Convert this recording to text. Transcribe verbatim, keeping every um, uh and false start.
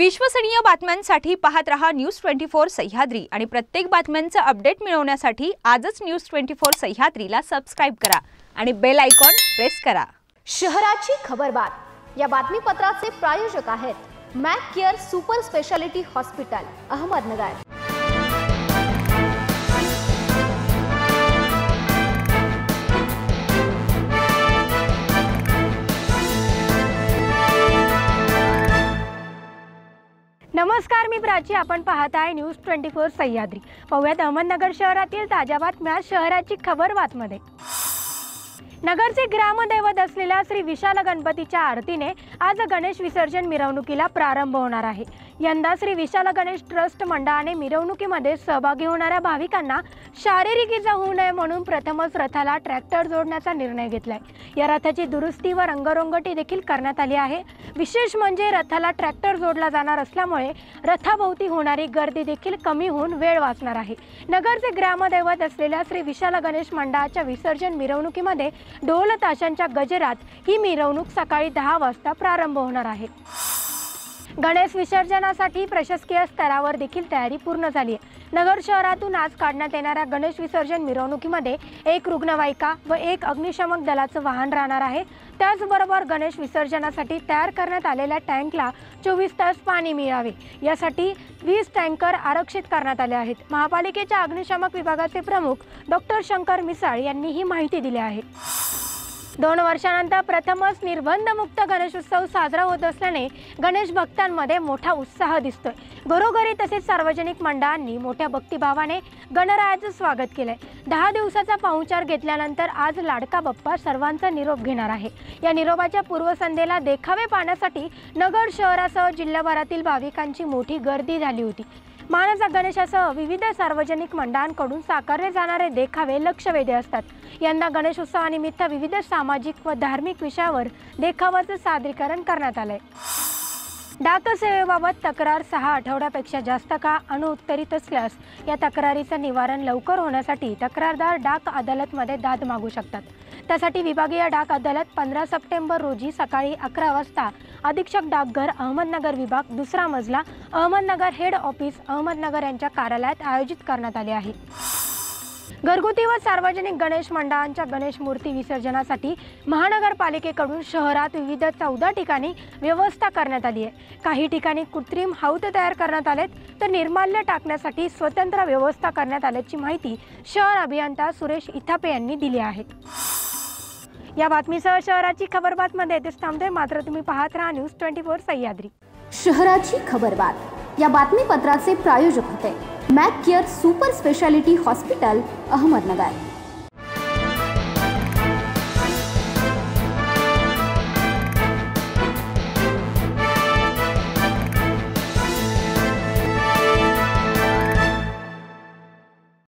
विश्वसनीय बातम्यांसाठी पाहत रहा न्यूज ट्वेंटी फोर सह्याद्री आणि प्रत्येक बातम्यांचे अपडेट मिळवण्यासाठी आजच न्यूज ट्वेंटी फोर सह्याद्रीला सबस्क्राइब करा आणि बेल आयकॉन प्रेस करा। शहराची खबरबात या बातमीपत्राचे प्रायोजक आहेत Mac care super speciality hospital Ahmednagar. नमस्कार, मी प्राची। आपण पाहत आहे न्यूज ट्वेंटी फोर सह्याद्री। पाहूयात अहमदनगर शहरातील ताज्या बातम्या शहराची खबरबातमध्ये। नगरचे ग्रामदैवत असलेल्या श्री विशाल गणपतीच्या आरतीने आज गणेश विसर्जन मिरवणुकीला प्रारंभ होणार आहे। यंदा श्री विशाल गणेश ट्रस्ट मंडळाने मिरवणुकीमध्ये सहभागी होणाऱ्या भाविकांना शारीरिक इजा होऊ नये म्हणून प्रथमच रथाला ट्रॅक्टर जोडण्याचा निर्णय घेतलाय। या रथाची दुरुस्ती व रंगरंगोटी देखील करण्यात आली आहे। विशेष म्हणजे रथाला ट्रॅक्टर जोडला जाणार असल्यामुळे रथाभोवती होणारी गर्दी देखील कमी होऊन वेळ वाचणार आहे। नगरचे ग्रामदैवत असलेल्या श्री विशाल गणेश मंडळाच्या विसर्जन मिरवणुकीमध्ये ढोल ताशांच्या गजरात ही मिरवणूक सकाळी दहा वाजता प्रारंभ होणार आहे। गणेश विसर्जनासाठी प्रशासकीय स्तरावर देखील तयारी पूर्ण झाली आहे। नगर शहरातून आज काढण्यात येणाऱ्या गणेश विसर्जन मिरवणुकीमध्ये एक रुग्णवाहिका व एक अग्निशमक दलाचं वाहन राहणार आहे। त्याचबरोबर गणेश विसर्जनासाठी तयार करण्यात आलेल्या टँकला चोवीस तास पाणी मिळावे यासाठी वीस टँकर आरक्षित करण्यात आले आहेत। महापालिकेच्या अग्निशमक विभागाचे प्रमुख डॉक्टर शंकर मिसाळ यांनी ही माहिती दिली आहे। दोन वर्षानंतर प्रथमच निर्बंधमुक्त गणेशोत्सव साजरा होत असल्याने गणेश भक्तांमध्ये मोठा उत्साह दिसतोय। घरोघरी तसेच सार्वजनिक मंडळांनी मोठ्या भक्तिभावाने गणरायाचं स्वागत केलंय। दहा दिवसाचा पाहुणचार घेतल्यानंतर आज लाडका बाप्पा सर्वांचा निरोप घेणार आहे। या निरोपाच्या पूर्वसंध्येला देखावे पाहण्यासाठी नगर शहरासह जिल्हाभरातील भाविकांची मोठी गर्दी झाली होती। मानाचा गणेशासह विविध सार्वजनिक मंडळांकडून साकारले जाणारे देखावे लक्षवेधी असतात। यंदा गणेशोत्सवानिमित्त विविध सामाजिक व धार्मिक विषयावर देखावाचं सादरीकरण करण्यात आलंय। डाक सेवेबाबत तक्रार सहा आठवड्यापेक्षा जास्त काळ अनुत्तरित असल्यास या तक्रारीचं निवारण लवकर होण्यासाठी तक्रारदार डाक अदालतमध्ये दाद मागू शकतात। त्यासाठी विभागीय डाक अदालत पंधरा सप्टेंबर रोजी सकाळी अकरा वाजता अधीक्षक डाकघर अहमदनगर विभाग दुसरा मजला अहमदनगर हेड ऑफिस अहमदनगर यांच्या कार्यालयात आयोजित करण्यात आले आहे। घरगुती व सार्वजनिक गणेश मंडळांच्या गणेश मूर्ती विसर्जनासाठी महानगरपालिकेकडून शहरात विविध चौदा ठिकाणी व्यवस्था करण्यात आली आहे। काही ठिकाणी कृत्रिम हौद तयार करण्यात आलेत तर निर्माल्य टाकण्यासाठी स्वतंत्र व्यवस्था करण्यात आल्याची माहिती शहर अभियंता सुरेश इथापे यांनी दिली आहे। या बातमीसह शहराची खबरबातमध्ये येथेच थांबते, मात्र तुम्ही पाहत राहा न्यूज ट्वेंटी फोर सह्याद्री। शहराची खबरबात या बातमीपत्राचे प्रायोजक होते Mac care super speciality hospital Ahmednagar.